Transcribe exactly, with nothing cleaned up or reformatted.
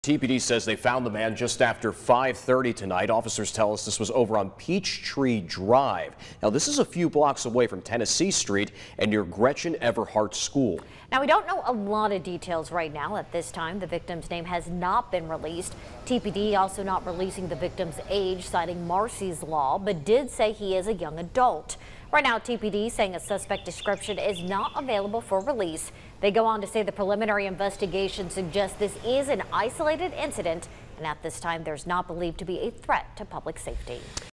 T P D says they found the man just after five thirty tonight. Officers tell us this was over on Peachtree Drive. Now, this is a few blocks away from Tallahassee Street and near Gretchen Everhart School. Now, we don't know a lot of details right now. At this time, the victim's name has not been released. T P D also not releasing the victim's age, citing Marcy's Law, but did say he is a young adult. Right now, T P D saying a suspect description is not available for release. They go on to say the preliminary investigation suggests this is an isolated incident, and at this time, there's not believed to be a threat to public safety.